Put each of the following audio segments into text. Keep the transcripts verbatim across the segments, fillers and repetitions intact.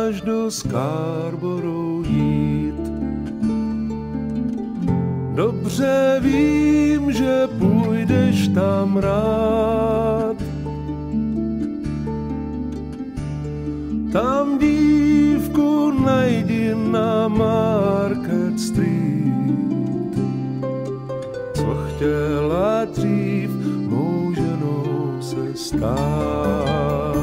až do Scarborough jít. Dobře vím, že půjdeš tam rád. Tam dívku najdi na Market Street, co chtěla dřív mou ženou se stát.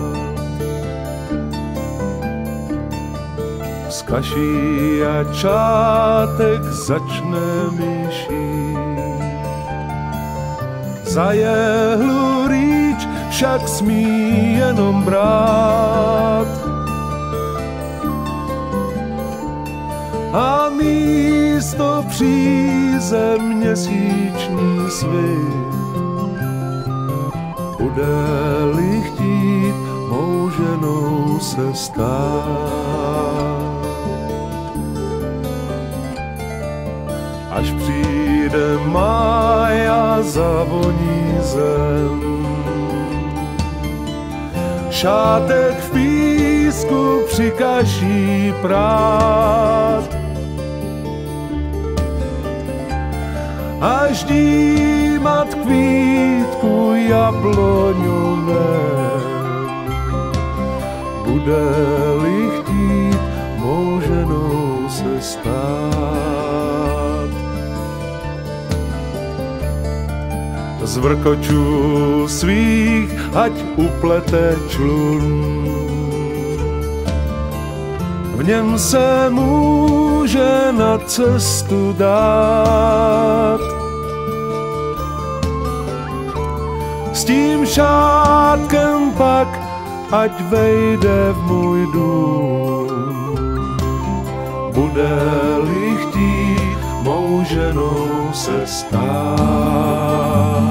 Z kaší a čátek začne mi šít. Za jehlu rýč však smí jenom brát. A místo příze měsíční svit, bude-li chtít mou ženou se stát. Až přijde máj a zavoní zem, šátek v písku přikaší prát. Až dímat kvítku jabloňové, bude-li chtít mou ženou se stát. Z vrkočů svých ať uplete člun, v něm se může na cestu dát. S tím šátkem pak ať vejde v můj dům, bude-li chtít mou ženou se stát.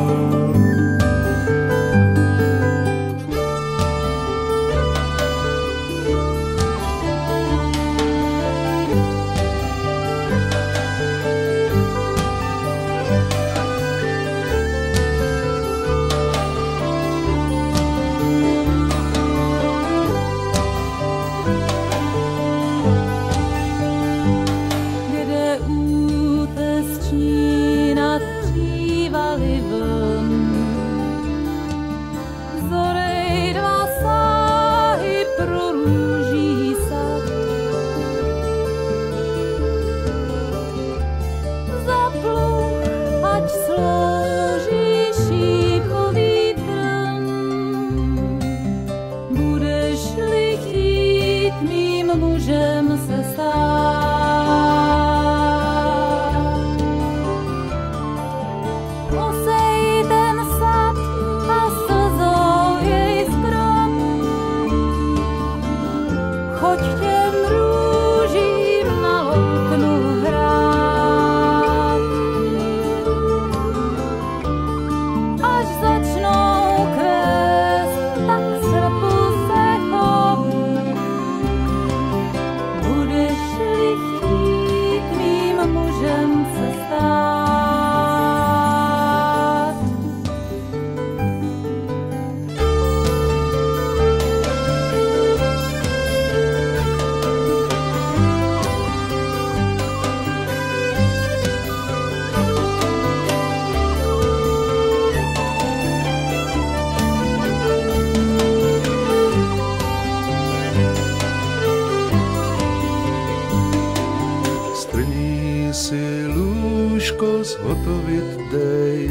Zhotovit dej,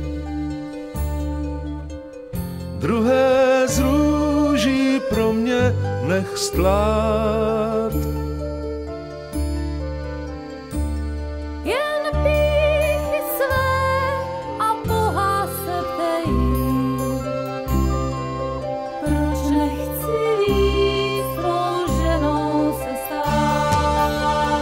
druhé z růží pro mě nech stlát. Jen píchy své a Boha se ptej, proč nechci víc tvou ženou se stát.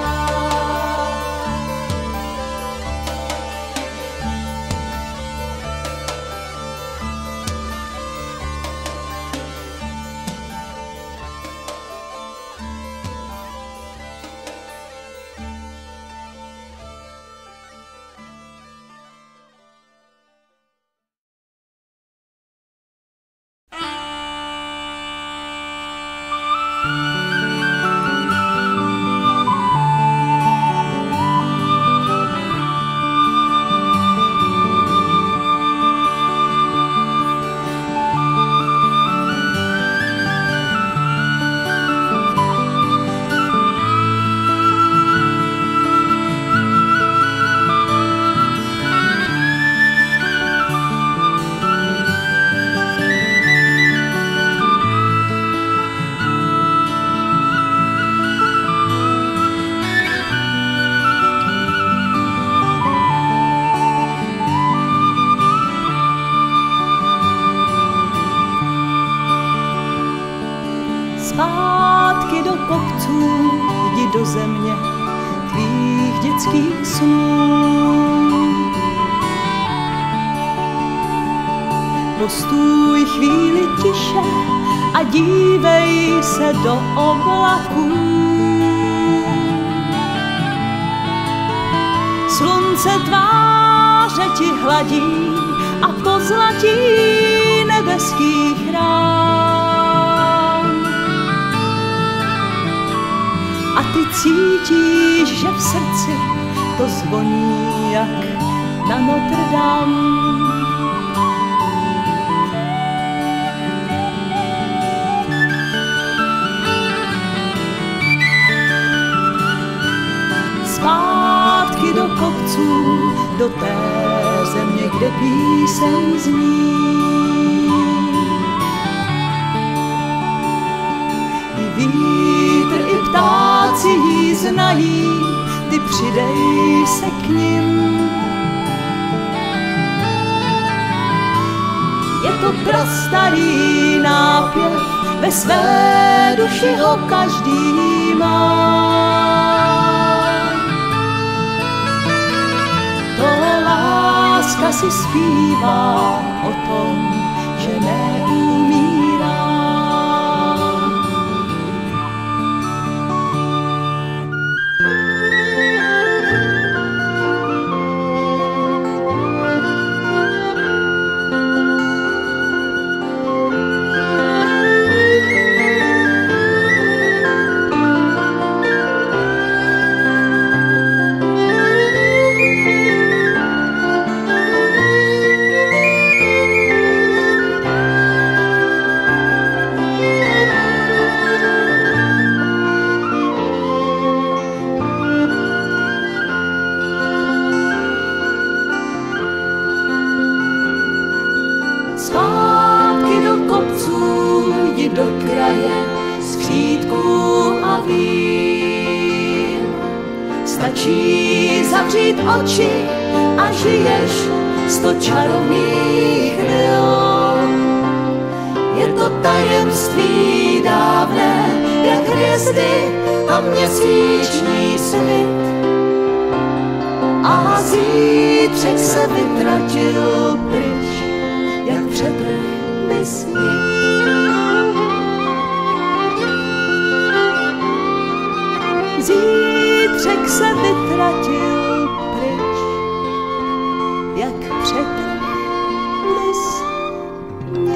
kopců, jdi do země tvých dětských snů. Postůj chvíli tiše a dívej se do oblaků. Slunce tváře ti hladí a pozlatí nebeských rán. A ty cítíš, že v srdci to zvoní jak na Notre Dame. Zpátky do kopců, do té země, kde píseň zní. I vítr, i ptáci jí znají, ty přidej se k nim. Je to prastarý nápěv, ve své duši ho každý má. Láska si zpívá o tom, že neumírá. Do kraje skřítků a vín. Stačí zavřít oči a žiješ sto čarovných chvil. Je to tajemství dávné, jak hvězdy a měsíční svit. A zítřek se vytratil pryč, jak přetrhly sny. Zítřek se vytratil pryč, jak přetrhly sny.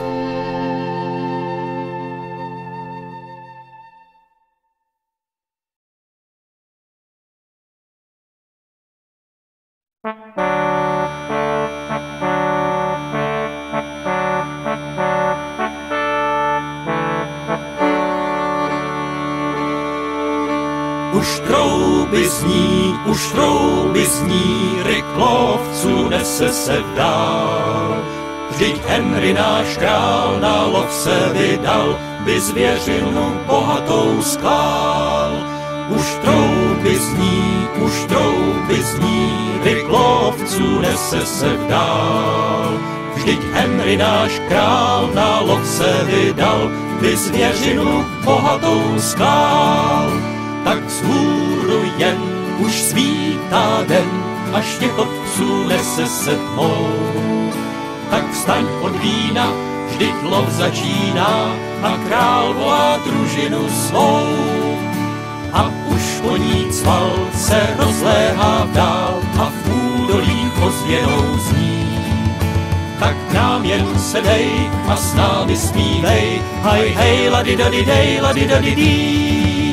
Už trouby zní, už trouby zní, ryklovců nese se vdál. Vždyť Henry náš král na lov se vydal, by zvěřinu bohatou sklál. Už trouby zní, už trouby zní, ryklovců nese se vdál. Vždyť Henry náš král na lov se vydal, by zvěřinu bohatou sklál. Tak vzhůru jen už svítá den, až štěkotců nese se tmou. Tak vstaň od vína, vždyť lov začíná a král volá družinu svou. A už koní cval se rozléhá dál a v údolí ozvěnou zní. Tak k nám jen sedej a s námi zpívej, haj hej ladidadidej ladidadidí.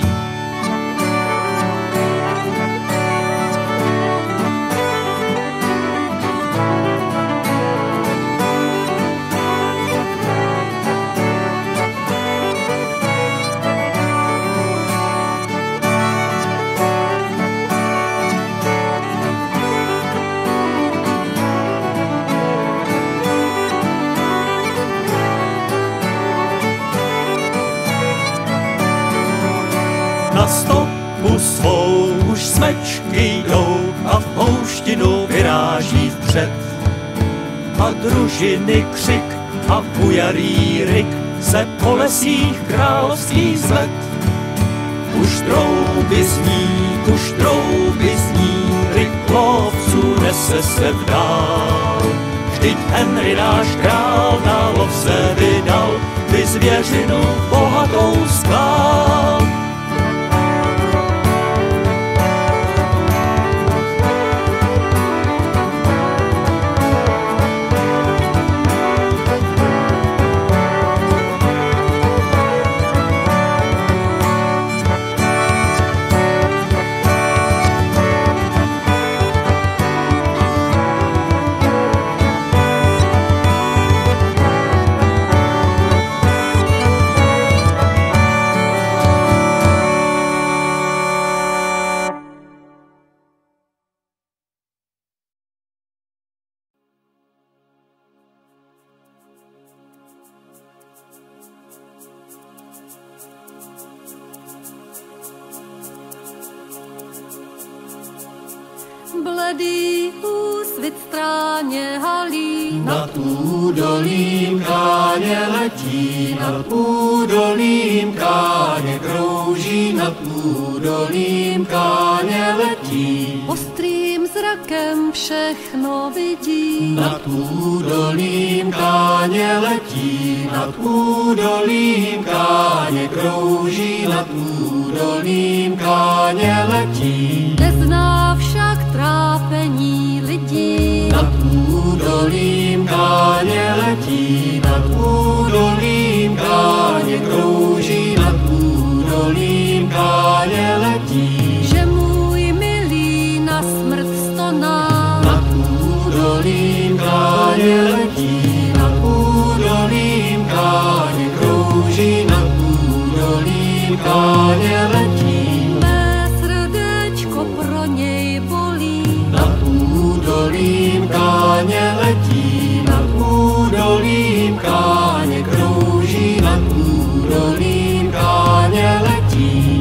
Na stopu svou už smečky jdou a v pouštinu vyráží vpřed. A družiny křik a bujarý ryk se po lesích královských zved. Už trouby zní, už trouby zní, rychlovců nese se vdál. Vždyť Henry náš král na lov se vydal, by zvěřinu bohatou sklál. Bledý úsvit stráně halí, nad údolím káně letí, nad údolím káně krouží, nad údolím káně letí. ostrým zrakem všechno vidí, Nad údolím káně letí, nad údolím káně krouží, nad údolím káně letí. nezná však trápení lidí. Nad údolím káně letí, nad údolím káně krouží, nad údolím káně letí. Že můj milý na smrt stoná, Nad údolím káně letí, nad údolím káně krouží, nad údolím káně letí. mé srdéčko pro něj bolí. Nad údolím káně letí, nad údolím káně krouží, nad údolím káně letí.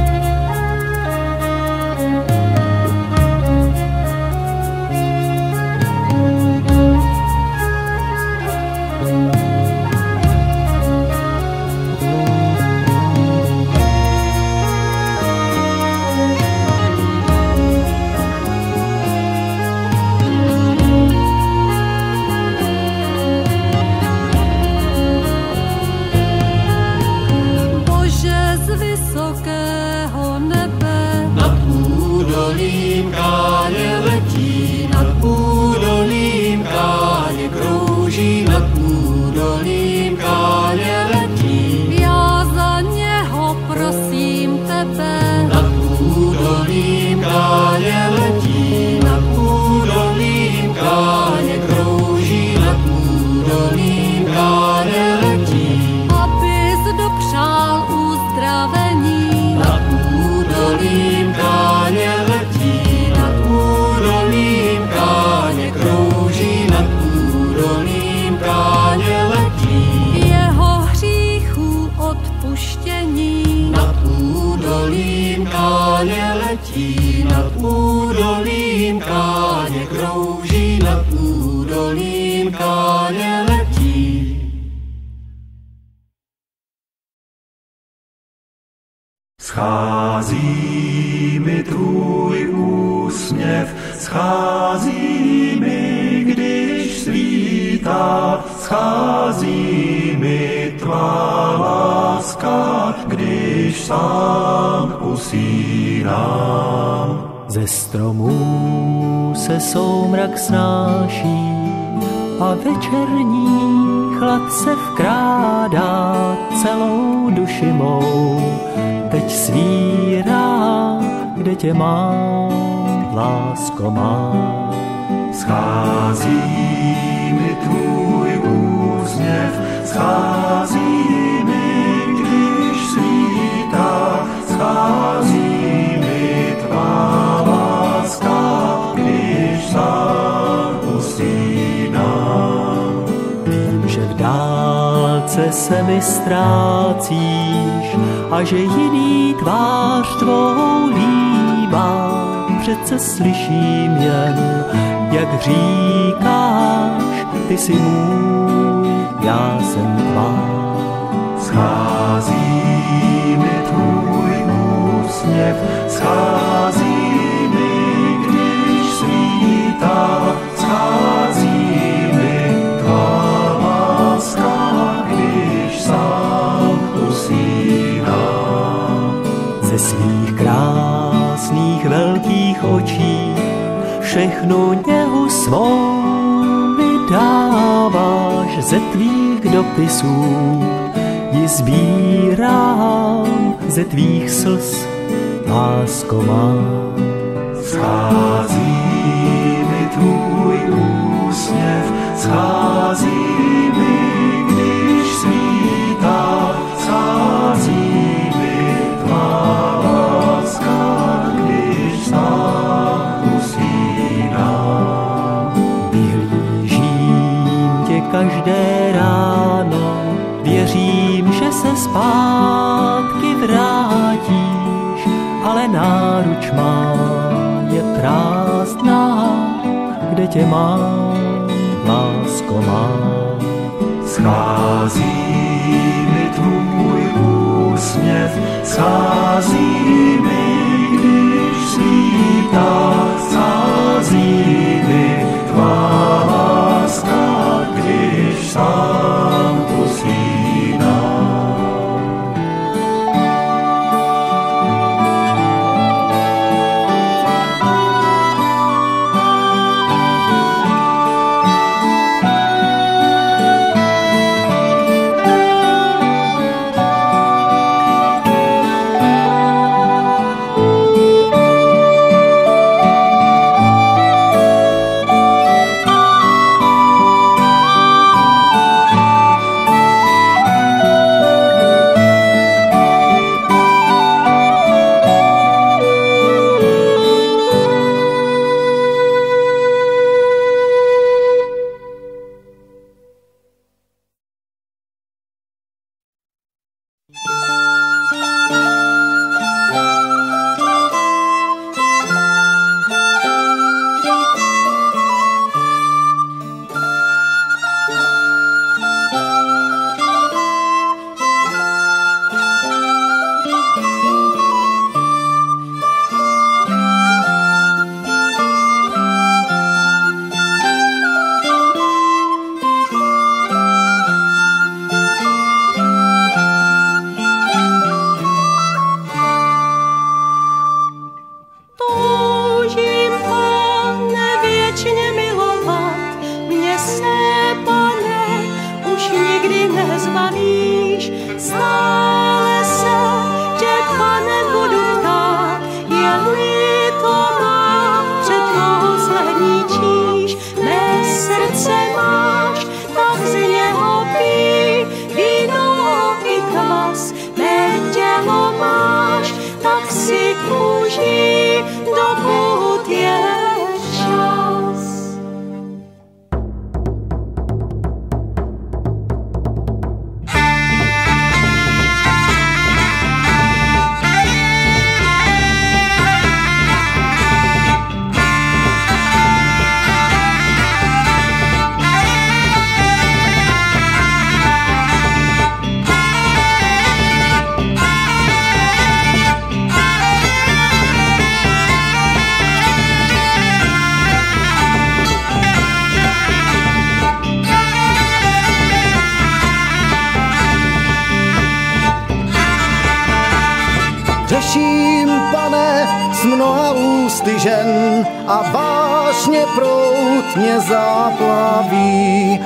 Bože z vysokého nebe, Nad údolím káně letí, nad údolím káně krouží, nad údolím káně letí. já za něho prosím tebe. Nad údolím káně letí, nad údolím káně krouží, nad údolím káně letí. Abys dopřál uzdravení, Nad údolím káně letí, nad údolím káně krouží, nad údolím káně letí. jeho hříchů odpuštění. Nad údolím káně letí, nad údolím káně krouží, nad údolím káně letí. Schází mi tvůj úsměv, schází mi, když svítá, schází mi tvá láska, když sám usínám. Ze stromů se soumrak snáší a večerní chlad se vkrádá celou duši mou. Teď svírá, kde tě mám, lásko má. Schází mi tvůj úsměv, schází mi, když svítá, schází mi tvá láska, když sám usínám. Vím, že v dálce se mi ztrácíš a že jiný tvář tvou líbá. Přece slyším jen, jak říkáš, ty jsi můj, já jsem tvá. Schází mi tvůj schází mi, když svítá, schází mi tvá láska, když sám usínám. Ze svých krásných velkých očí všechnu něhu svou mi dáváš, ze tvých dopisů ji sbírám, ze tvých slz, lásko má. Schází mi tvůj úsměv, schází mi, když svítá, schází mi tvá láska, když sám usínám. Vyhlížím tě každé ráno, věřím, že se zpátky vrátíš, ale náruč má je prázdná, kde tě mám, lásko má. Schází mi tvůj úsměv, schází mi, když svítá, schází mi tvá láska, když sám usínám. Řeším, pane, s mnoha ústy žen a vášně proud mě zaplaví.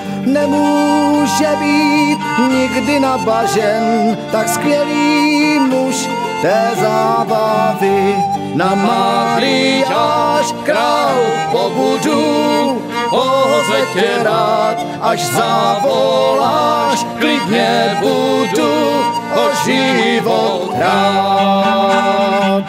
Nemůže být nikdy nabažen tak skvělý muž té zábavy. Na Mariáš král pobudu, ozve tě rád, až zavoláš, klidně budu o život rád.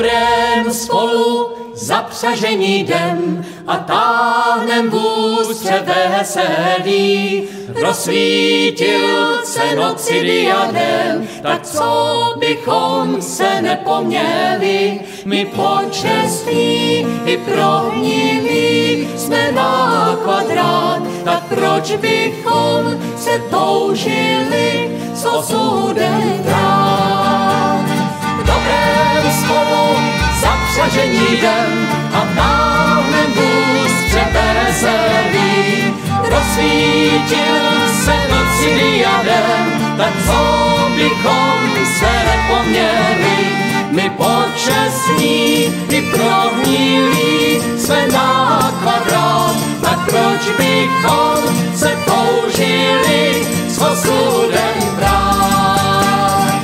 dobrém spolu zapřažení jdem a táhnem vůz převeselý. Rozsvítil se noci diadem, tak co bychom se nepoměli, my počestní i prohnilí jsme na kvadrát, tak proč bychom se toužili s osudem brát. V dobrém spolu zapřažení jdem a táhnem vůz převeselý. Rozsvítil se noci diadem, tak co bychom se nepoměli, my počestní i prohnilí jsme na kvadrát, tak proč bychom se toužili s osudem brát.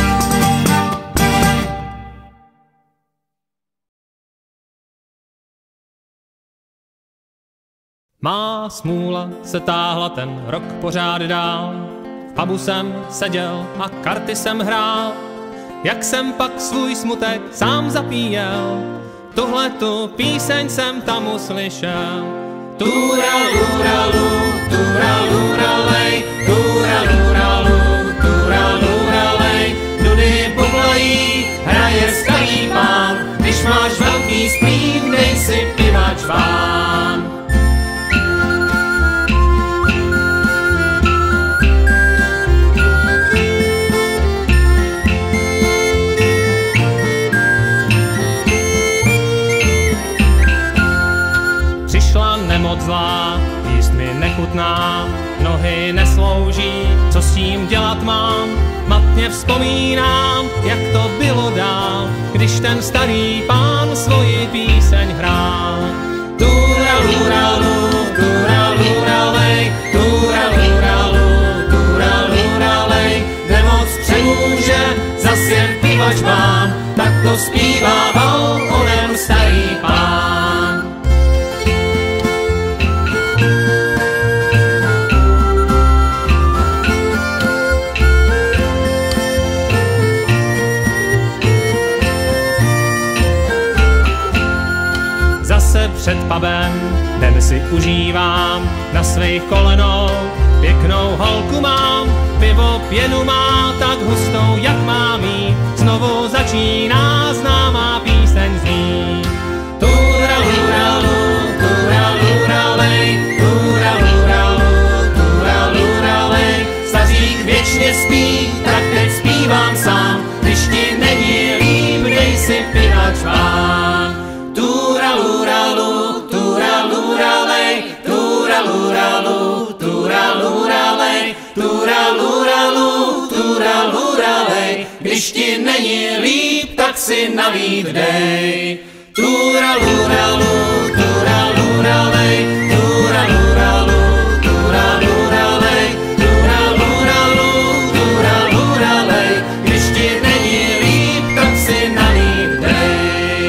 Má smůla se táhla ten rok pořád dál, v pubu jsem seděl a karty jsem hrál. Jak jsem pak svůj smutek sám zapíjel, tuhletu píseň jsem tam uslyšel. Tura lura lu, tura lura lej, tura lura lu, tura lura lej. Dudy bublají, hraje starý pán, když máš velký splín, dej si pivač bán. Nemoc zlá, jíst mi nechutná, nohy neslouží, co s tím dělat mám? Matně vzpomínám, jak to bylo dál, když ten starý pán svoji píseň hrál. Tura lura lu, tura lura lej, tura lura lu, tura lura lej. Nemoc přemůže, zas jen pivač mám, tak to zpívával onen starý pán. Před pubem den si užívám, na svých kolenou pěknou holku mám. Pivo pěnu má tak hustou, jak má mít, znovu začíná známá píseň znít. Tura lura lu, tura lura lej, tura lura lu, tura lura lej. Stařík věčně spí, tak teď zpívám sám, když ti není líb, dej si pivač vám. Tura lura lu, tura lura lej, tura lura lu, tura lura lej, tura lura lu, tura lura lej. Když ti není líp, tak si nalít dej. Tura lura lu, tura lura lej, tura lura lu, tura lura lej, tura lura lu, tura lura lej. Když ti není líp, tak si nalít dej.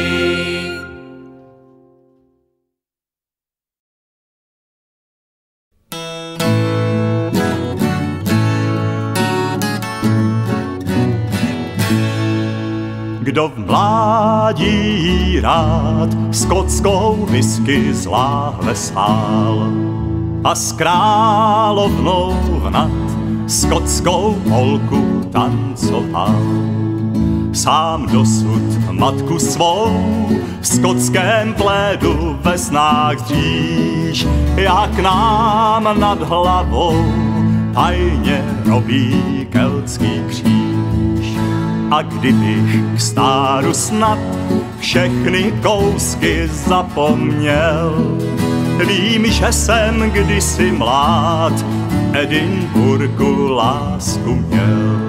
Kdo v mládí rád skotskou whisky z láhve sál a s královnou vnad skotskou holku tancoval. Sám dosud matku svou v skotském plédu ve snách dříž, jak nám nad hlavou tajně robí keltský kříž. A kdybych k stáru snad všechny kousky zapomněl, vím, že jsem kdysi mlád v Edinburgu lásku měl.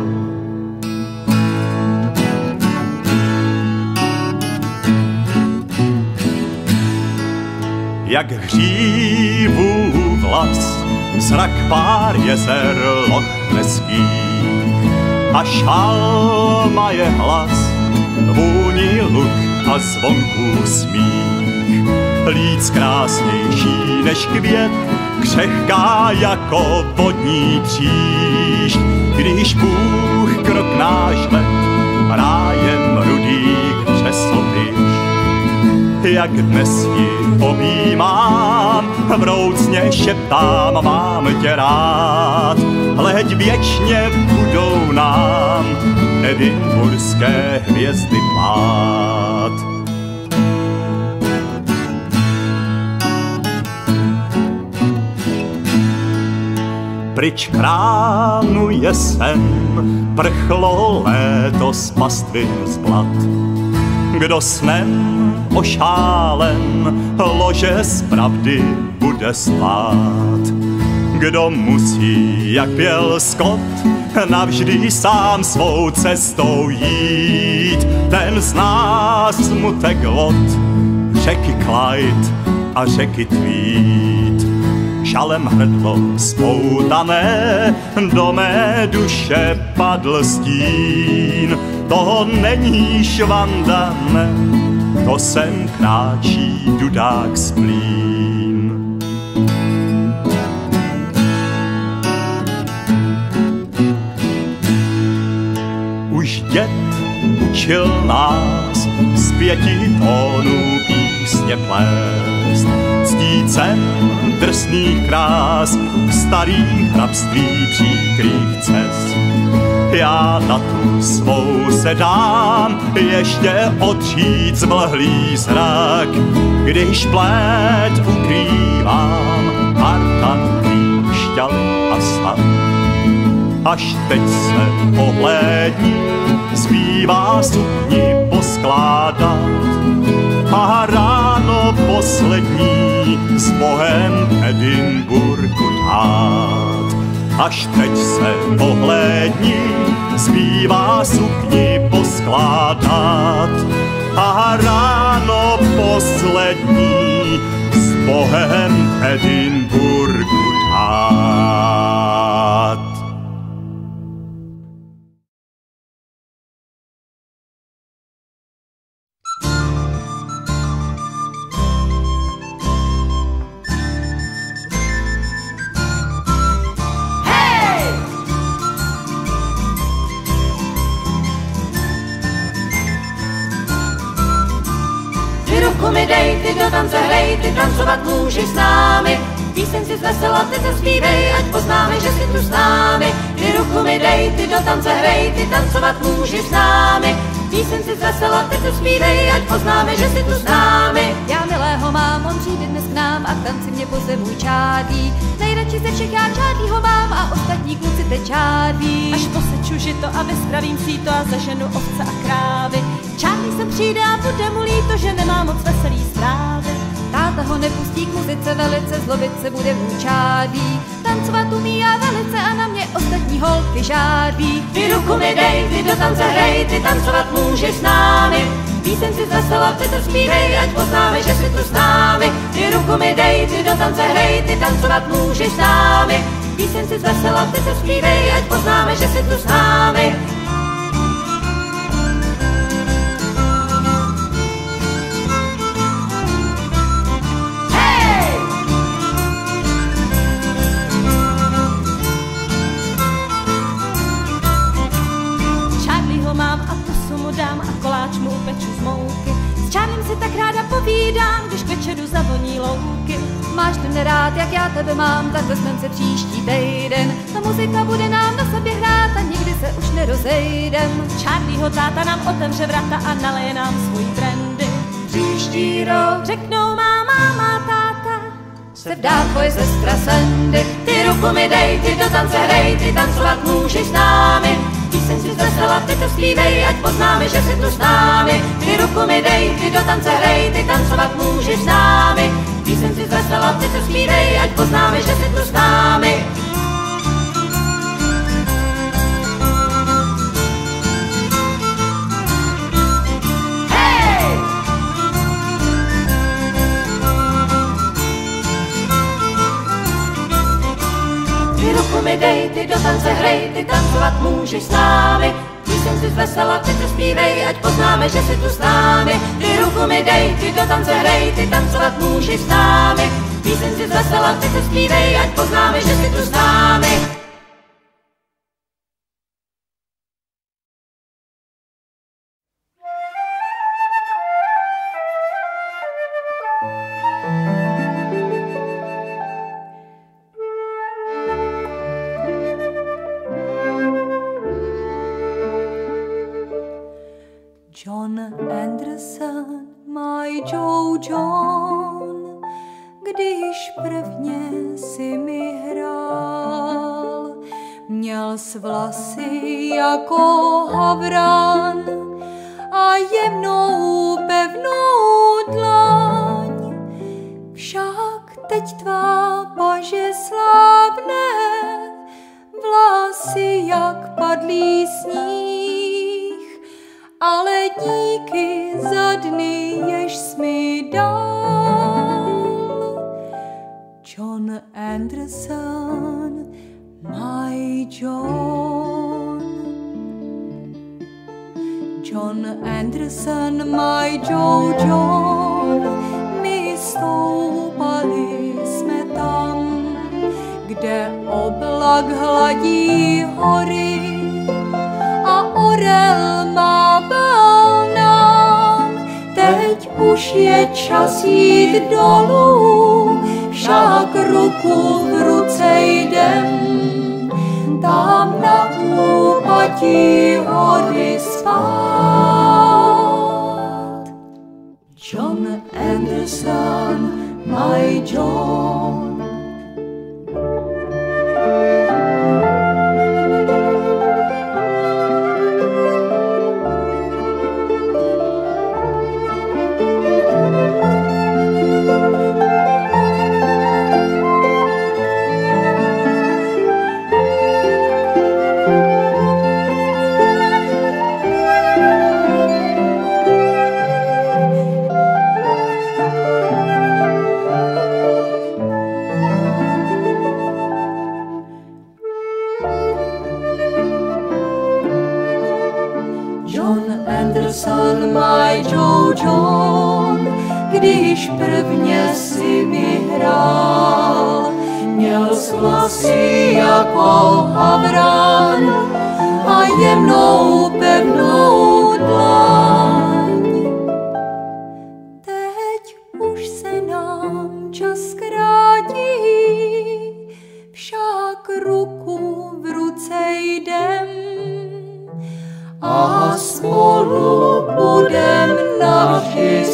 Jak hřívu vlas, zrak pár jezer lochmeských, a šalma je hlas, vůní luk a zvonků smích. Líc krásnější než květ, křehká jako vodní příšť. Když Bůh krok náš let rájem rudých přesl jak dnes ji objímám, vroucně šeptám, mám tě rád. Hleď věčně budou nám edinburské hvězdy plát. Pryč kránuje sen, prchlo léto z pastvin z blat. Kdo snem ošálen lože z pravdy bude spát. Kdo musí, jak pěl Scott, navždy sám svou cestou jít, ten zná smutek vod, řeky Clyde a řeky Tweed. Žalem hrdlo spoutané, do mé duše padl stín. To není švanda, ne, to sem kráčí dudák z Plín. Už děd učil nás z pěti tónů písně plést, ctícem drsných krás, starých hrabství příkrých cest. Já na tu svou se dám ještě odřít zvlhlý zrak, když plét ukrývám partan kříšťaly a snad. Až teď se ohlédni, zbývá sukni poskládat a ráno poslední s Bohem Edinburgu dát. Až teď se ohlédni, zbývá sukni poskládat a ráno poslední s Bohem Edinburgu dát. Mi dej, ty do tance hrej, ty tancovat můžeš s námi. Píseň si zvesela, ty se zpívej, ať poznáme, že jsi tu s námi. Ty ruku mi dej, ty do tance hrej, ty tancovat můžeš s námi. Píseň si zvesela, ty se zpívej, ať poznáme, že jsi tu s námi. Já milého mám, on přijde dnes k nám a k tanci mě pozve můj čádý. Nejradši ze všech já čádýho mám a ostatní kluci teď čádí. Až poseču žito a vyspravím síto a zaženu ovce a krávy. Čádý sem přijde a bude mu líto, že nemá moc veselý zprávy. Táta ho nepustí k muzice, velice zlobit se bude můj čádý. Tancovat umí a velice a na mě ostatní holky žádí. Ty ruku mi dej, ty do tance hrej, ty tancovat můžeš s námi. Píseň si zvesela, ty se zpívej, ať poznáme, že jsi tu s námi. Ty ruku mi dej, ty do tance hrej, ty tancovat můžeš s námi. Píseň si zvesela, ty se zpívej, ať poznáme, že jsi tu s námi. Dám a koláč mu upeču z mouky. S Charliem si tak ráda povídám, když k večeru zavoní louky. Máš tu nerád, jak já tebe mám, tak vezmem se příští týden. Ta muzika bude nám na sobě hrát a nikdy se už nerozejdem. Charlieho táta nám otevře vrata a naleje nám svůj brandy. Příští rok řeknou máma, má táta, se vdá tvoje sestra Sandy. Ty ruku mi dej, ty do tance hrej, ty tancovat můžeš s námi. Píseň si zvesela, ty to zpívej, ať poznáme, že jsi tu s námi. Ty ruku mi dej, ty do tance hrej, ty tancovat můžeš s námi. Píseň si zvesela, ty to zpívej, ať poznáme, že jsi tu s námi. Hej! Ty ruku mi dej, ty do tance hrej, ty tancovat můžeš s námi. Píseň si zvesela, ty to zpívej, ať poznáme, že jsi tu s námi. Ty ruku mi dej, ty do tance hrej, ty tancovat můžeš s námi. Píseň si zvesela, ty to zpívej, ať poznáme, že jsi tu s námi. John Anderson, my Joe John, když prvně si mi hrál, měl s vlasy jako havran a jemnou pevnou dlaň. Však teď tvá paže slávne, vlasy jak padlý sníh, ale díky za dny, jež jsi mi dal. John Anderson, my John. John Anderson, my Joe John, my stoupali jsme tam, kde oblak hladí hory a orel mával nám. Teď už je čas jít dolů, však ruku v ruce jdem, tam na úpatí hory spát. John Anderson, my John. My Joe John, když prvně si mi hrál, měl s vlasy jako havran a jemnou pevnou dlaň. Teď už se nám čas krátí, však ruku v ruce jdem a spolu budem navždy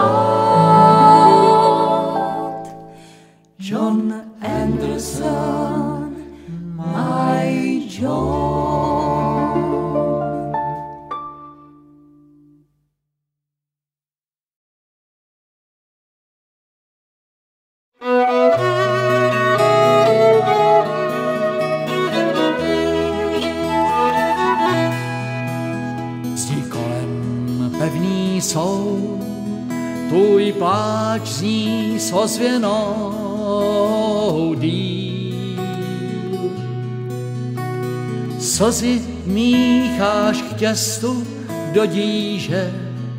spát. John Anderson, my John. Jsou, tvůj pláč zní s ozvěnou dýl. Slzy mícháš k těstu do díže,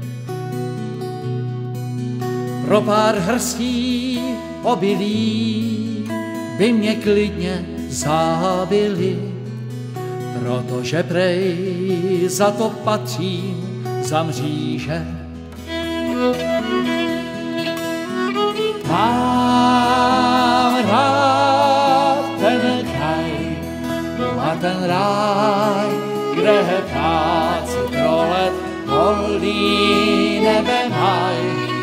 pro pár hrstí obilí by mě klidně zabili, protože prej za to patřím za mříže. Mám rád ten kraj a ten ráj, kde ptáci krolet holí nebe maj.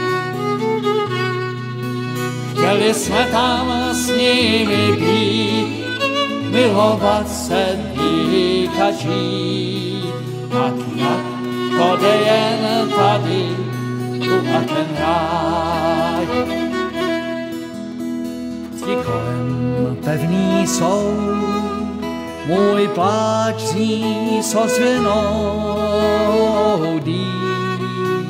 Chtěli jsme tam s nimi být, milovat se, dýchat, žít. Tak jak to jde jen tady, tu a ten ráj. Ti kolem pevný jsou, můj pláč zní s ozvěnou dýl.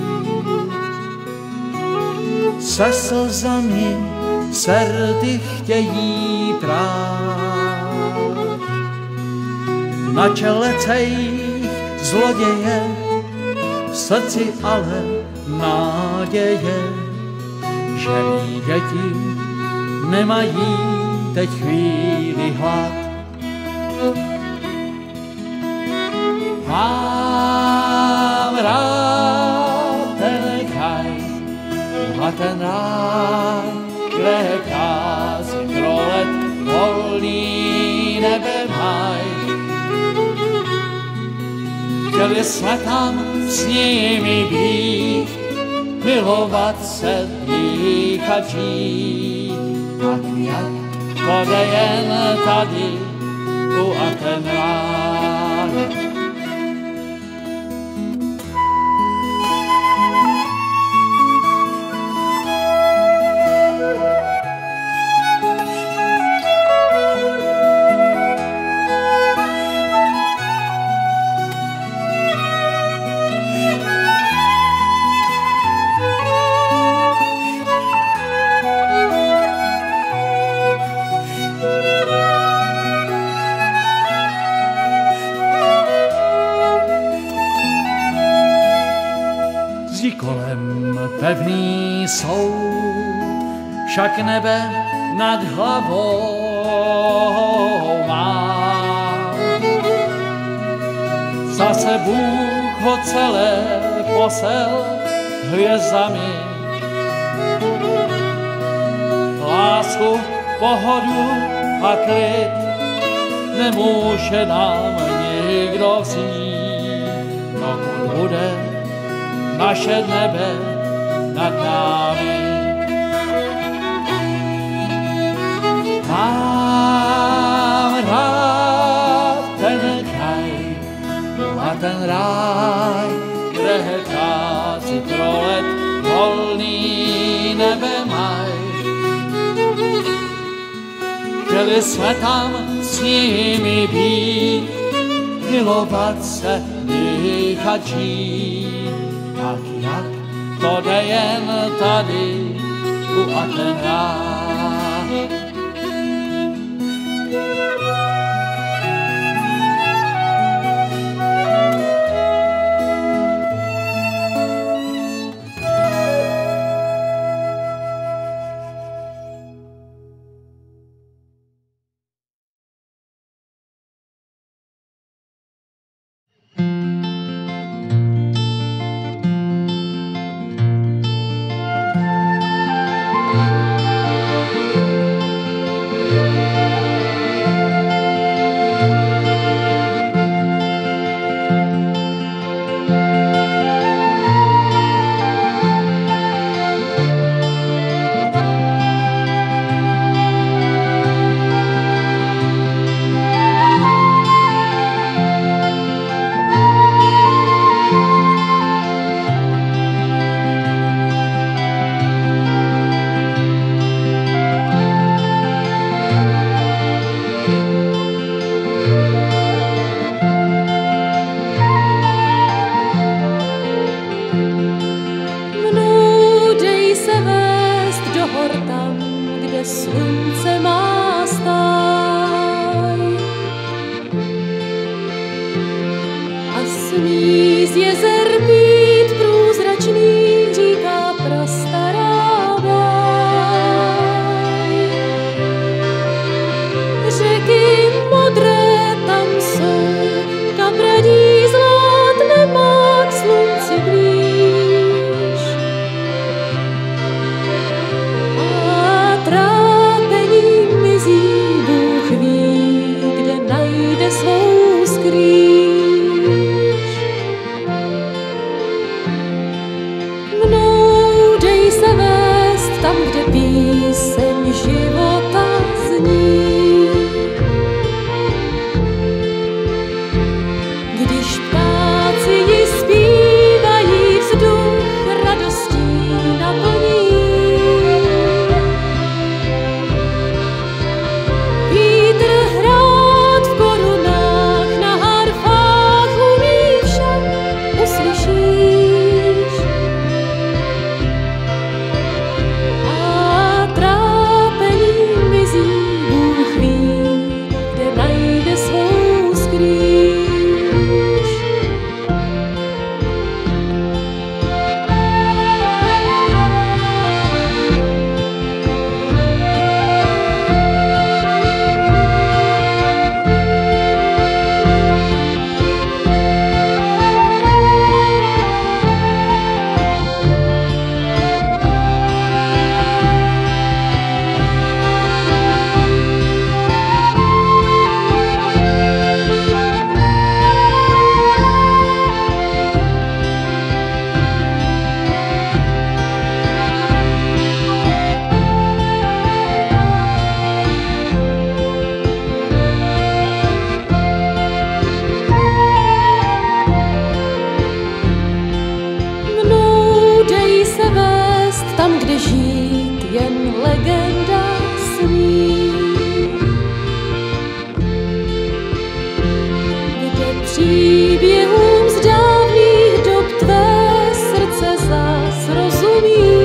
Se slzami se rty chtějí prát, na čele cejch zloděje, v srdci ale náděje, že mý děti nemají teď chvíli hlad. Mám rád ten kraj a ten ráj, kde ptáci krolet volný nebe maj. chtěli jsme tam s nimi být, milovat se, dýchat, žít. Tak jak to jde jen tady u Atenráje. Kolem pevný jsou, však nebe nad hlavou má. Zase Bůh ho celé posel hvězdami. Lásku, pohodu a klid nemůže nám nikdo vzít, dokud bude naše nebe nad námi. Mám rád ten kraj a ten ráj, kde hetkáci pro let volný nebe maj. Chtěli jsme tam s nimi být, milovat se, dýchat, žít. Tak jak to jde jen tady u Atenráje. příběhům z dávných dob tvé srdce zás rozumí.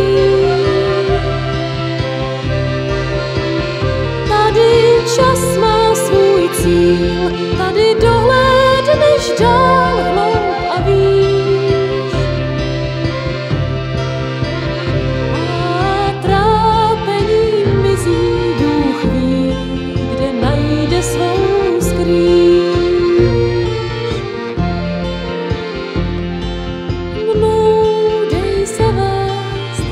Tady čas má svůj cíl, tady dohlédneš dál hloub a víš. A trápení mizí duch ví, kde najde svou skrýš. Mnou dej se vést.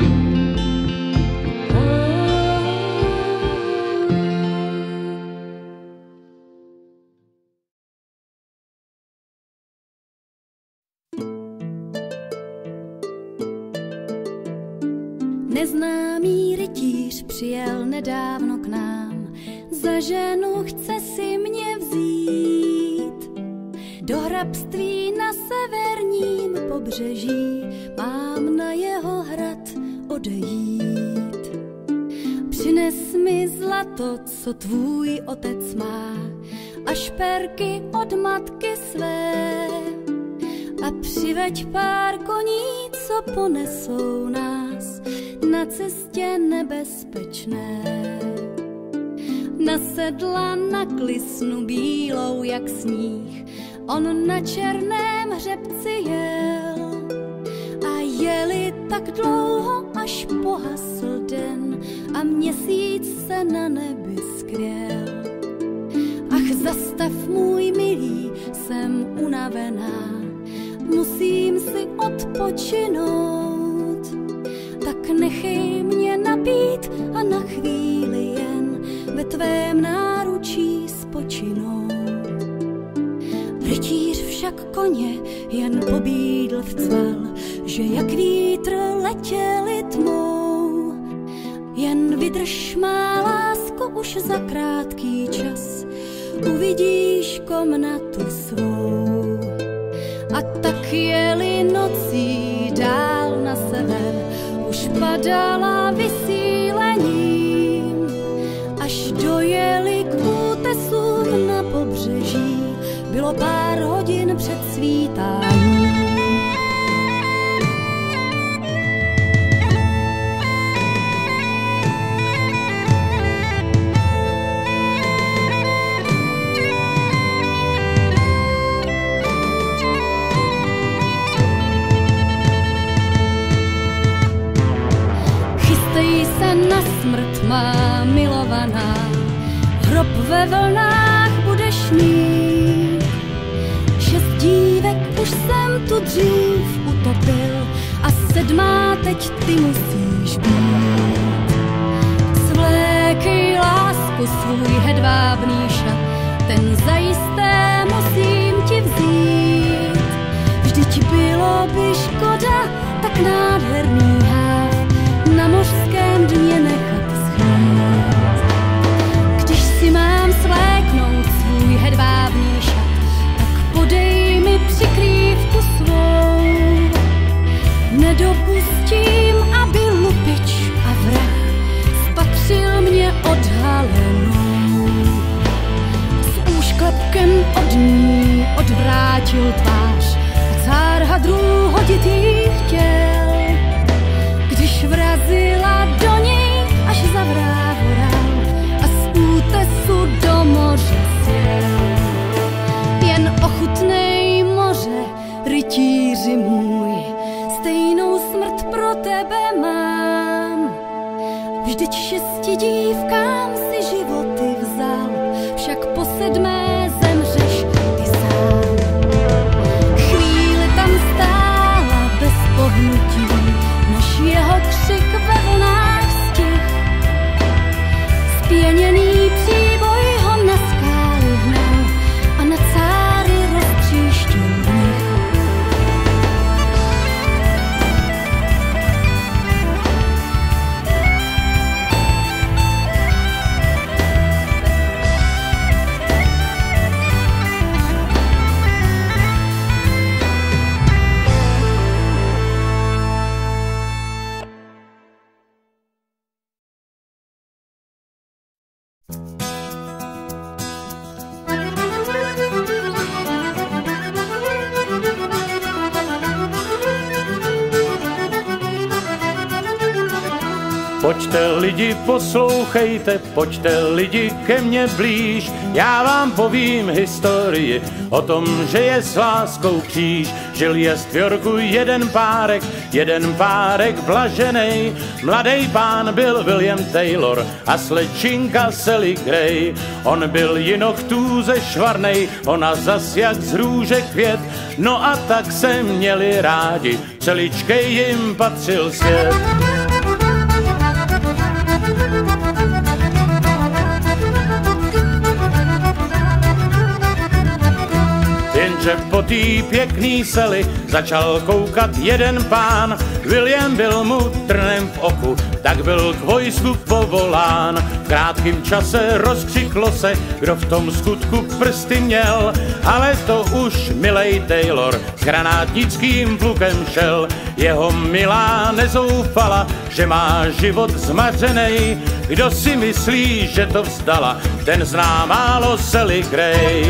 Neznámý rytíř přijel nedávno k nám, za ženu chce si mě vzít. Do hrabství na severním pobřeží mám na jeho hrad odejít. Přines mi zlato, co tvůj otec má, a šperky od matky své. A přiveď pár koní, co ponesou nás na cestě nebezpečné. Nasedla na klisnu bílou jak sníh, on na černém hřebci jel. A jeli tak dlouho, až pohasl den a měsíc se na nebi skryl. Ach, zastav, můj milý, jsem unavená, musím si odpočinout. Tak nechej mě napít a na chvíli jen ve tvém náručí spočinout. Rytíř však koně jen pobídl vcval, že jak vítr letěli tmou. Jen vydrž, má lásko, už za krátký čas uvidíš komnatu svou. A tak jeli nocí dál na sever, už padala vysílením, až dojeli k útesům na pobřeží, bylo pár hodin před svítáním. Na smrt má milovaná, hrob ve vlnách budeš mít. Šest dívek už jsem tu dřív utopil a sedmá teď ty musíš být. Svlékej, lásku, svůj hedvábný šat, ten zajisté musím ti vzít. Vždyť bylo by škoda tak nádherný háv na mořském dně nechat schnout. Když si mám svléknout svůj hedvábný šat, tak podej mi přikrývku svou. Nedopustím, aby lupič a vrah spatřil mě odhalenou. S úšklapkem od ní odvrátil tvář a cár hadrů hodit jí chtěl. Když vrazila do něj, až zavrávoral a z útesu do moře sjel. Jen ochutnej moře, rytíři můj, stejnou smrt pro tebe mám. Vždyť šesti dívkám si životy vzal, však po sedmé zemřeš ty sám. Chvíli tam stála bez pohnutí, než jeho křik ve vlnách stih. Spěněný příboj ho na skály hnal a na cáry roztříštil v nich. Pojďte lidi, poslouchejte, pojďte lidi ke mně blíž. Já vám povím historii o tom, že je s láskou kříž. Žil jest v Yorku jeden párek, jeden párek blaženej. Mladý pán byl William Taylor a slečinka Sally Gray. On byl jinochtů ze švarnej, ona zas jak z růže květ. No a tak se měli rádi, celičkej jim patřil svět. Jenže po tý pěkný Sally začal koukat jeden pán. William byl mu trnem v oku, tak byl k vojsku povolán. V krátkým čase rozkřiklo se, kdo v tom skutku prsty měl. Ale to už milej Taylor s granátnickým plukem šel. Jeho milá nezoufala, že má život zmařenej. Kdo si myslí, že to vzdala, ten zná málo Sally Gray.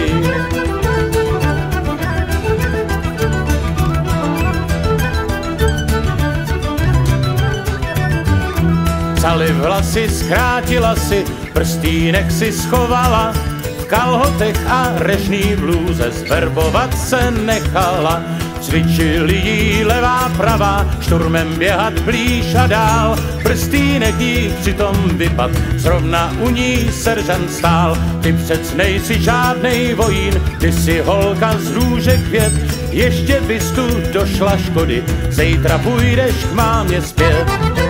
Sally vlasy zkrátila si, prstýnek si schovala, v kalhotech a režný blůze zverbovat se nechala. Cvičili jí levá pravá, šturmem běhat blíž a dál. Prstýnek jí přitom vypad, zrovna u ní seržant stál. Ty přec nejsi žádnej vojín, ty jsi holka z růže květ. Ještě bys tu došla škody, zítra půjdeš k mámě zpět.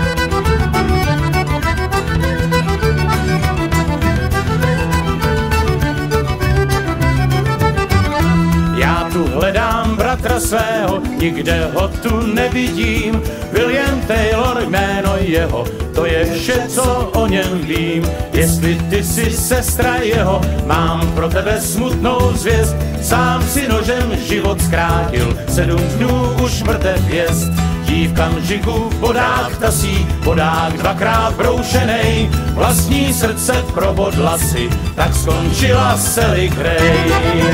Já tu hledám bratra svého, nikde ho tu nevidím. William Taylor jméno jeho, to je vše, co o něm vím. Jestli ty jsi sestra jeho, mám pro tebe smutnou zvěst. Sám si nožem život zkrátil, sedm dnů už mrtev jest. Dívka mžiku v bodách tasí, bodák dvakrát broušenej. Vlastní srdce probodla si, tak skončila Sally Gray.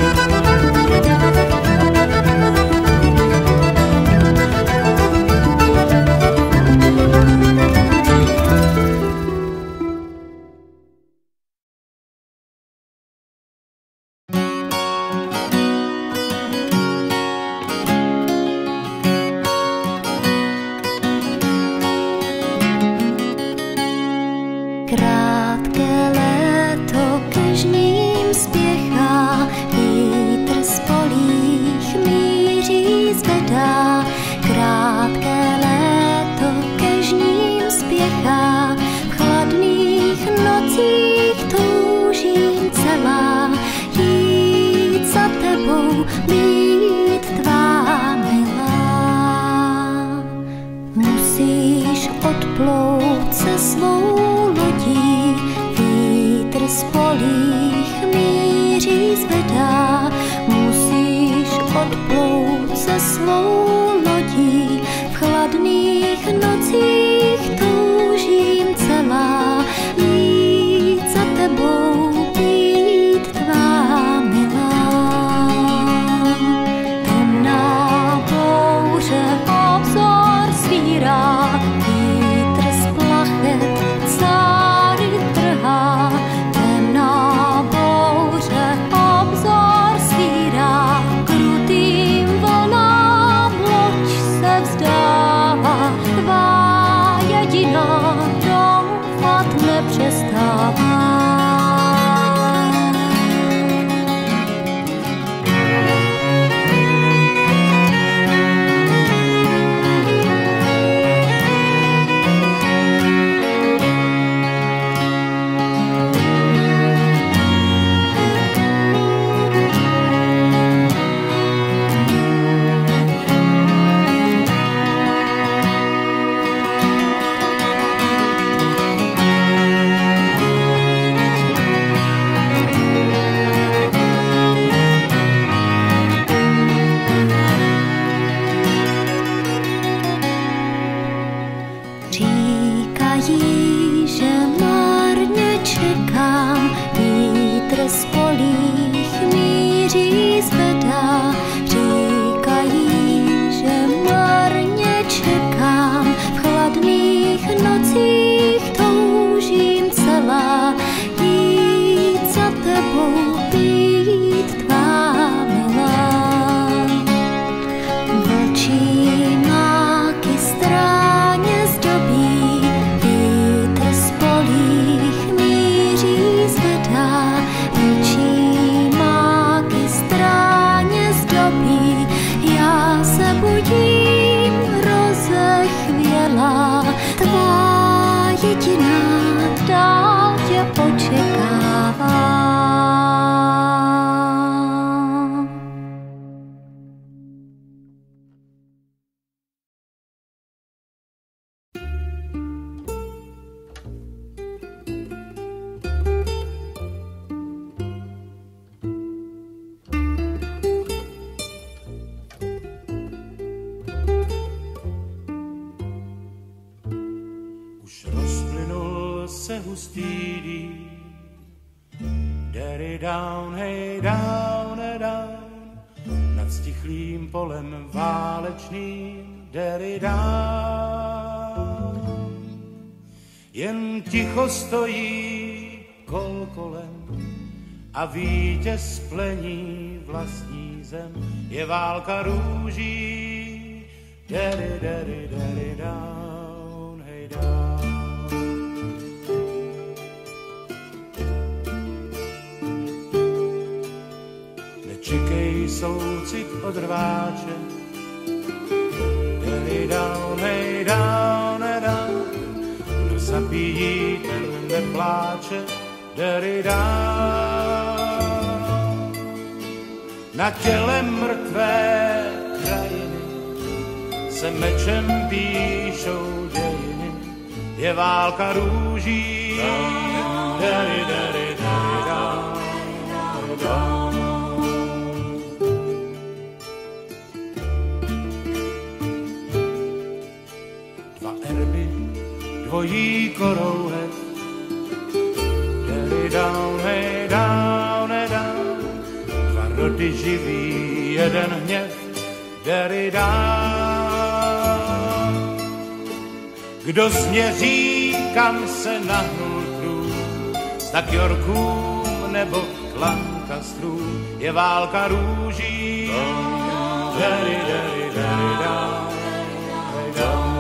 Krátké léto ke žním spěchá, vítr z polích míří zvedá. Krátké léto ke žním spěchá, v chladných nocích toužím celá. Jít za tebou, být tvá milá. Musíš odplout se svou lodí, vítr z polích míří zvedá. Musíš odplout se svou lodí, v chladných nocích toužím celá. Jít za tebou, být tvá milá. Temná bouře obzor svírá, vítr z plachet cáry trhá. Temná bouře obzor svírá, krutým vlnám loď se vzdává. Tvá jediná doufat nepřestává. Říkají, že marně čekám, vítr z polích míří zvedá. Říkají, že marně čekám, v chladných nocích květina dál tě očekává. Hustý dým. Daddy down, hey down, hey down, nad stichlým polem válečným. Daddy down, jen ticho stojí kol kolem a vítěz plení vlastní zem. Je válka růží. Daddy, daddy, daddy down, hey down. Čekej soucit od rváče. Daddy down, hey down, hey down, kdo zabíjí, ten nepláče. Daddy down, na těle mrtvé krajiny se mečem píšou dějiny. Je válka růží. Daddy, daddy, daddy down, down. Dvojí korouhev. Daddy down, hey down, hey down, dva rody živí, jeden hněv. Daddy down, kdo změří, kam se nahnul trůn, znak Yorkům nebo Lancastrů. Je válka růží. Daddy, daddy, daddy down, hey down.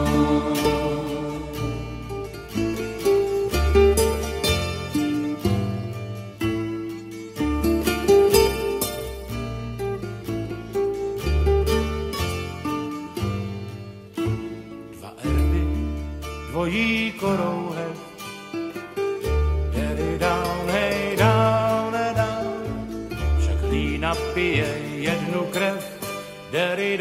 Dvojí korouhev. Daddy down, hey down, hey down, však hlína pije jednu krev. Daddy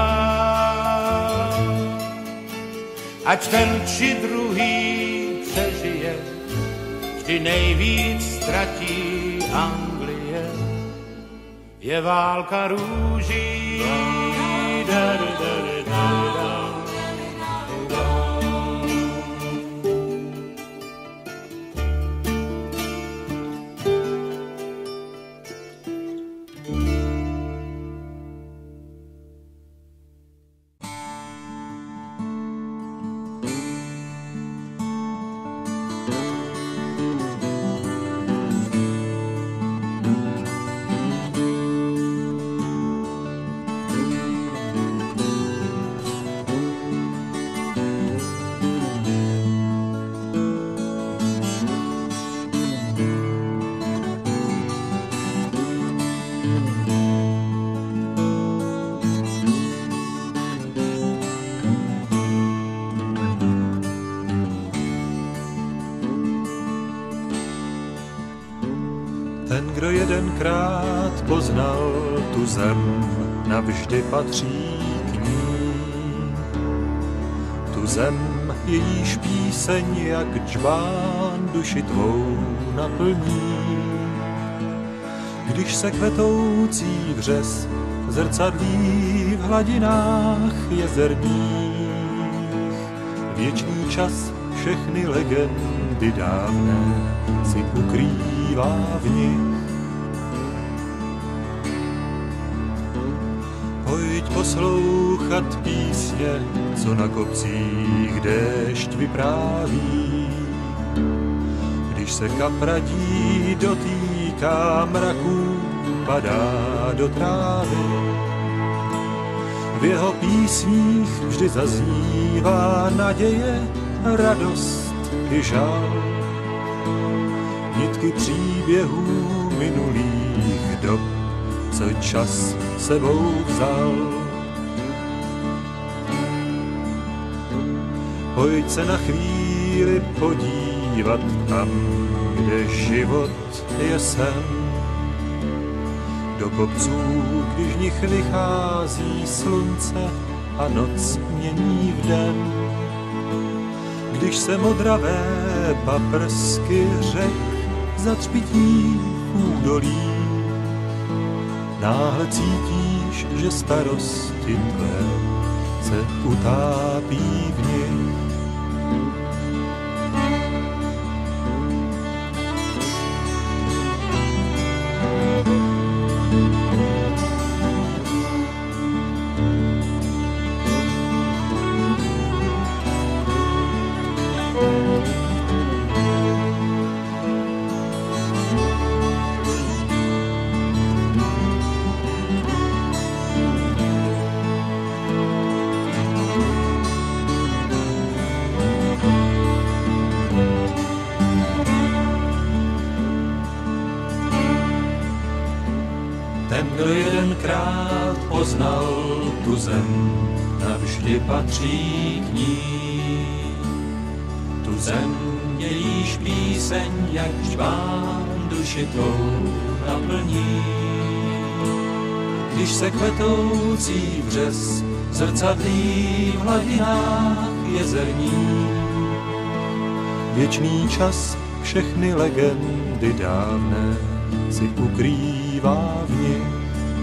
down, ať ten či druhý přežije, vždy nejvíc ztratí Anglie. Je válka růží. Daddy, daddy, daddy down. Kdo jedenkrát poznal tu zem, navždy patří k ní. Tu zem, jejíž píseň jak džbán duši tvou naplní. Když se kvetoucí vřes zrcadlí v hladinách jezerních, věčný čas všechny legendy dávné si ukrývá v nich. Pojď poslouchat písně, co na kopcích déšť vypráví. Když se kapradí dotýká mraků, padá do trávy. V jeho písních vždy zaznívá naděje, radost i žal. Nitky příběhů minulých dob, co čas sebou vzal. Pojď se na chvíli chvíli podívat tam, kde život je sen. Do kopců, když v nich vychází slunce a noc mění v den. Když se modravé paprsky řek zatřpití v údolí, náhle cítíš, že starosti tvé se utápí v nich. Kdo jedenkrát poznal tu zem, navždy patří k ní. Tu zem, jejíž píseň, jak čván duši tou naplní. Když se kvetoucí břez zrcadlí v hladinách jezerní, věčný čas všechny legendy dávné si ukrývá v nich.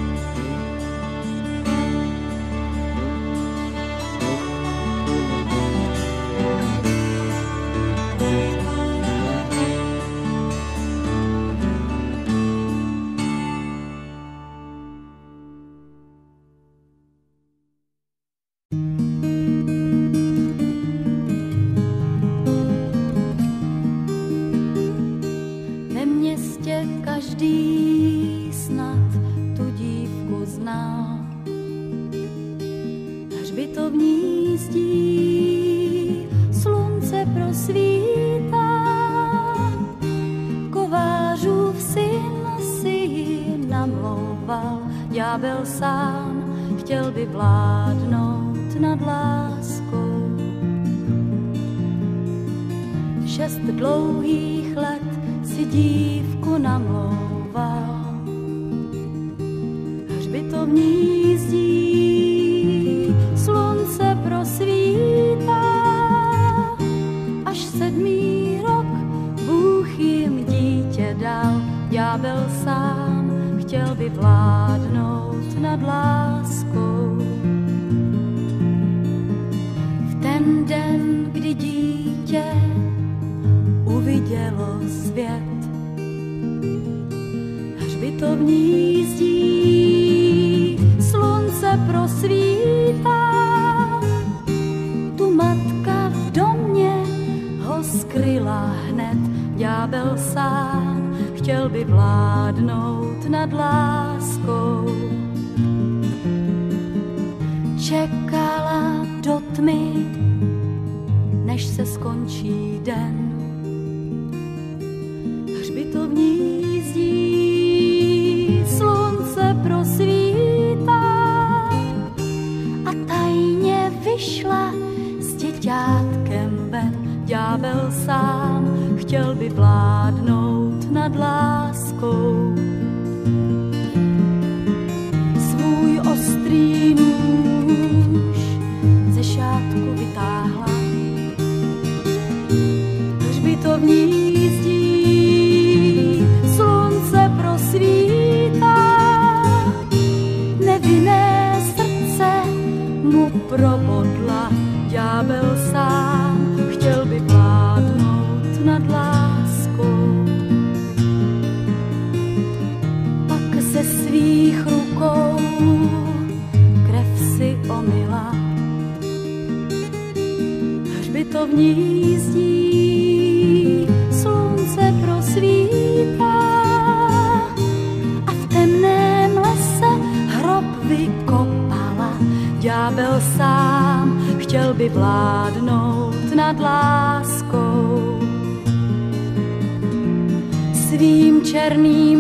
Svým černým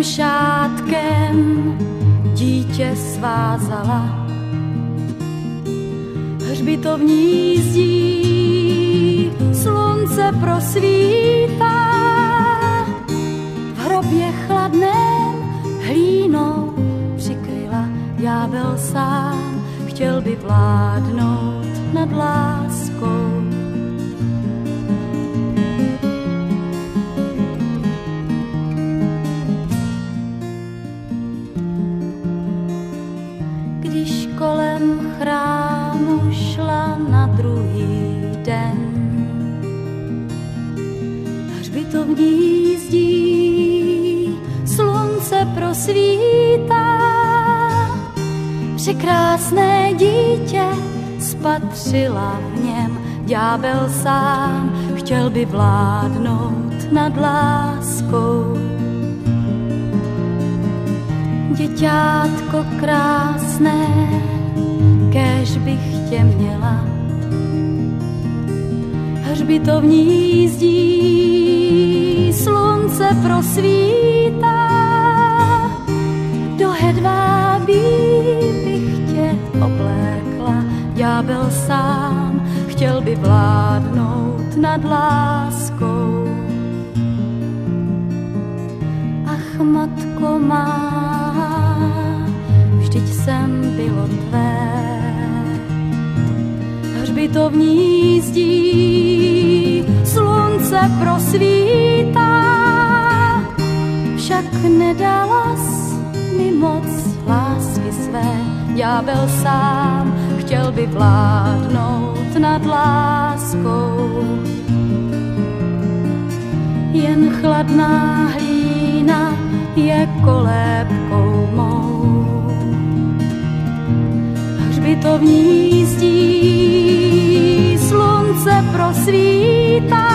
šátkem dítě svázala. Hřbitovní zdí slunce slunce prosvítá, v hrobě chladném hlínou přikryla ďábel sám, chtěl by vládnout nad láskou. Když kolem chrámu šla na druhý den, hřbitovní zdí slunce prosvítá, překrásné dítě spatřila v něm, ďábel sám chtěl by vládnout nad láskou. Děťátko krásné, kéž bych tě měla, hřbitovní zdí slunce prosvítá, do hedvábí bych tě oblékla, ďábel sám chtěl by vládnout nad láskou. Ach, matko má, vždyť jsem bylo tvé, hřbitovní zdí slunce prosvítá, však nedalas mi moc lásky své, ďábel sám chtěl by vládnout nad láskou. Jen chladná hlína je kolébkou mou, hřbitovní zdí slunce prosvítá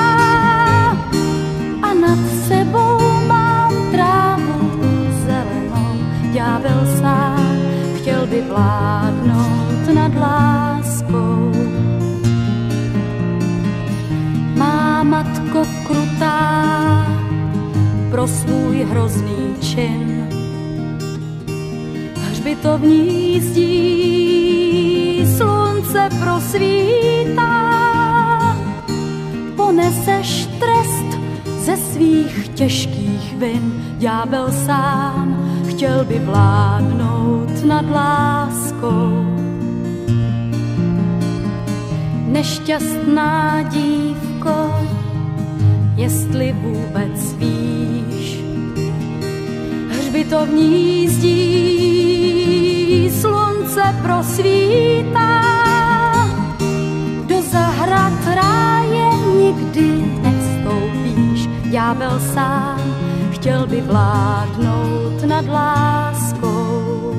a nad sebou mám trávu zelenou, ďábel sám chtěl by vládnout nad láskou. Má matko krutá pro svůj hrozný čin, hřbitovní zdí slunce prosvítá, poneseš trest ze svých těžkých vin, ďábel sám chtěl by vládnout nad láskou. Nešťastná dívko, jestli vůbec víš, hřbitovní zdí slunce prosvítá, do zahrad ráje nikdy nevstoupíš, ďábel sám chtěl by vládnout nad láskou.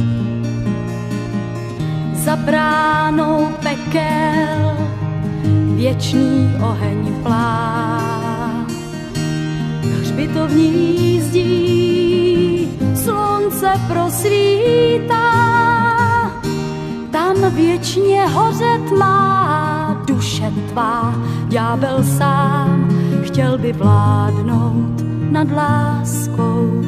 Za bránou pekel věčný oheň plá, hřbitovní zdí slunce prosvítá, tam věčně hořet má duše tvá, ďábel sám chtěl by vládnout nad láskou.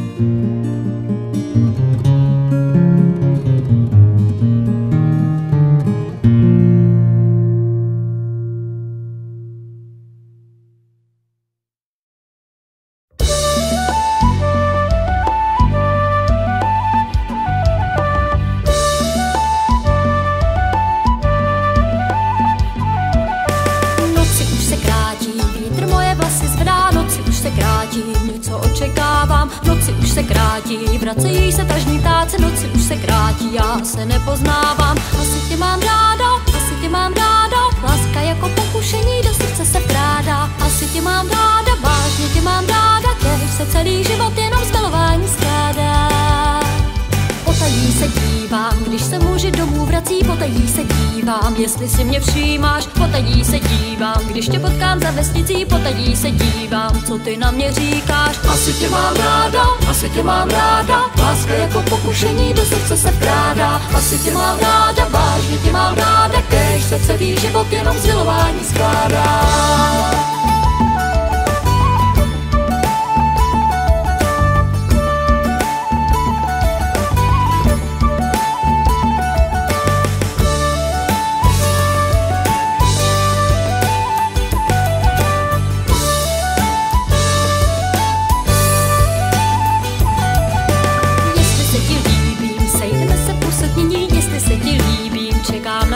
Vracejí se tažní ptáci, noci už se krátí, já se nepoznávám. Asi tě mám ráda, asi tě mám ráda, láska jako pokušení do srdce se vkrádá. Asi tě mám ráda, vážně tě mám ráda, kéž se celý život jenom z milování skládá. Potají se dívám, když se muži domů vrací, potají se dívám, jestli si mě všímáš. Potají se dívám, když tě potkám za vesnicí, potají se dívám, co ty na mě říkáš. Asi tě mám ráda, asi tě mám ráda, láska jako pokušení do srdce se vkrádá. Asi tě mám ráda, vážně tě mám ráda, kéž se celý život jenom z milování skládá.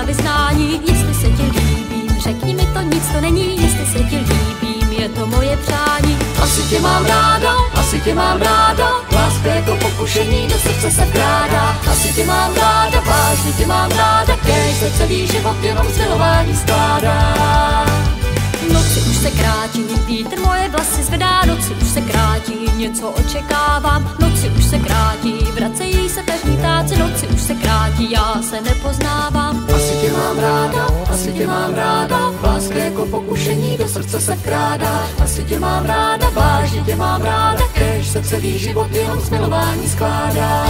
na vyznání, jestli se ti líbím, řekni mi to, nic to není, jestli se ti líbím, je to moje přání. Asi tě mám ráda, asi tě mám ráda, láska jako pokušení do srdce se vkrádá. Asi tě mám ráda, vážně tě mám ráda, kéž se celý život jenom z milování skládá. Noci už se krátí, vítr moje vlasy zvedá, noci už se krátí, něco očekávám. Noci už se krátí, vracejí se tažní ptáci, noci už se krátí, já se nepoznávám. Asi tě mám ráda, asi tě mám ráda, láska jako pokušení do srdce se vkrádá. Asi tě mám ráda, vážně tě mám ráda, kéž se celý život jenom z milování skládá.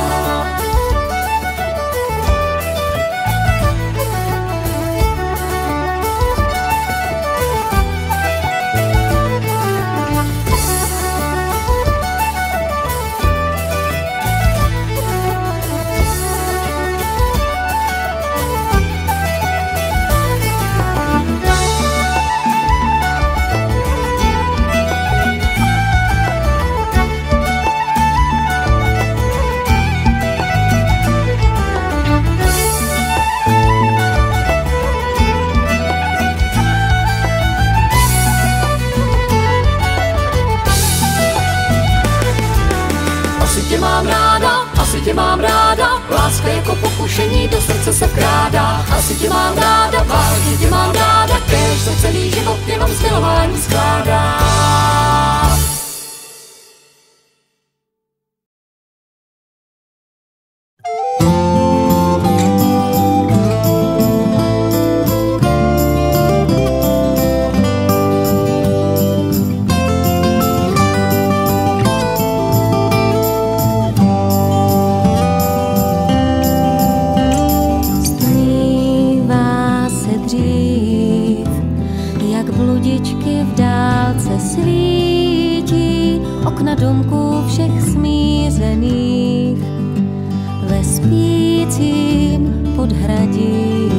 Asi tě mám ráda, láska jako pokušení do srdce se vkrádá. Asi tě mám ráda, vážně tě mám ráda, kéž se celý život jenom z milování skládá. Okna domků všech smířených ve spícím podhradí.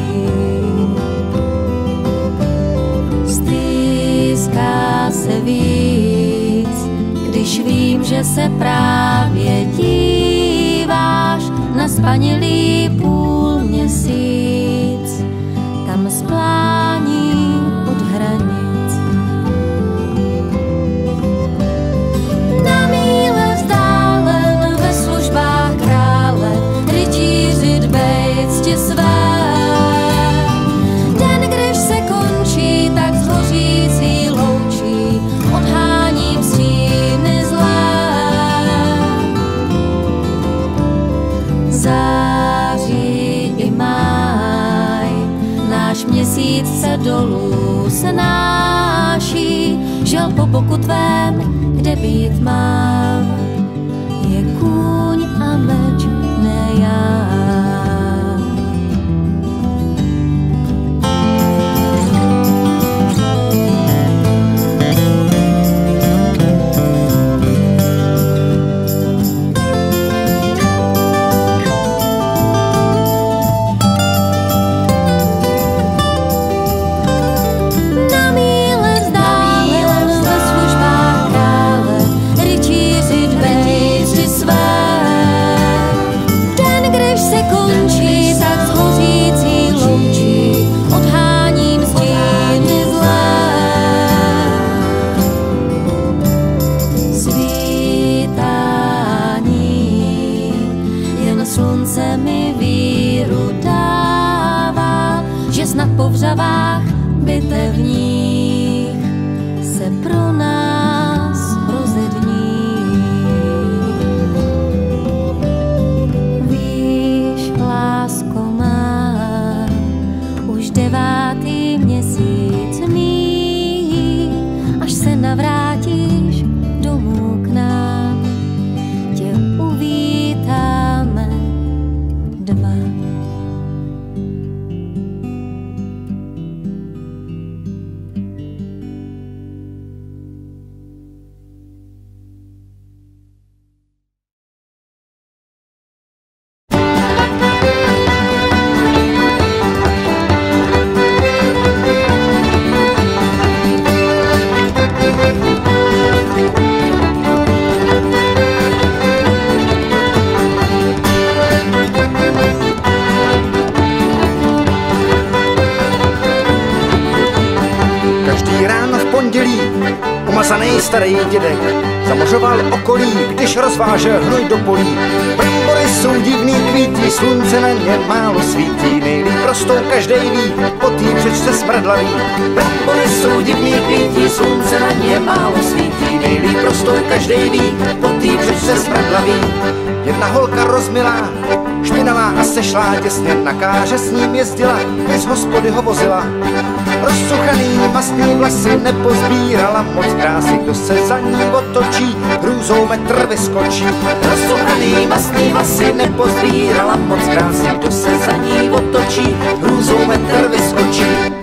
Stýská se víc, když vím, že se právě díváš na spanilý půlměsíc, tam splání od hranic. Měsíc se dolů snáší, žel po boku tvém, kde být mám, je kůň a meč, ne já. Po vřavách bitevních se pro nás rozední. Víš, lásko má, už devátý měsíc mý, až se navrátíš domů k nám, tě uvítáme dva. psanej starý dědek zamořoval okolí, když rozvážel hnoj do polí. Brambory jsou divný, kvítí, slunce na ně málo svítí, nejlíp rostou každej ví, potý přečte smradlavý. Brambory jsou divný, kvítí, slunce na ně málo svítí, nejlíp rostou každej ví, potý přečte smradlavý. Jedna holka rozmilá, špinavá a sešlá, těsně na káře s ním jezdila, bez hospody ho vozila. Rozcuchaný mastný vlasy nepozbírala moc krásy, kdo se za ní otočí, hrůzou metr vyskočí. Rozcuchaný mastný vlasy nepozbírala moc krásy, kdo se za ní otočí, hrůzou metr vyskočí.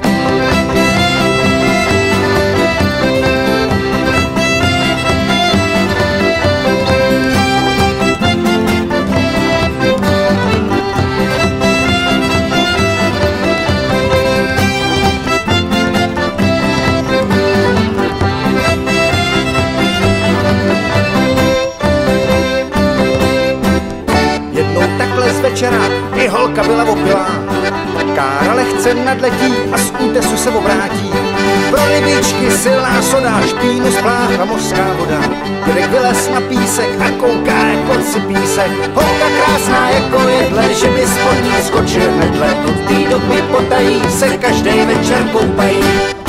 Večera i holka byla opilá, kára lehce nadletí a z útesu se obrátí. Pro rybičky silná soda, špínu spláchla mořská voda. Dědek vylez na písek a kouká jako si písek. Holka krásná jako jedle, že by spod ní skočil medle. Od té doby potají se každej večer koupají.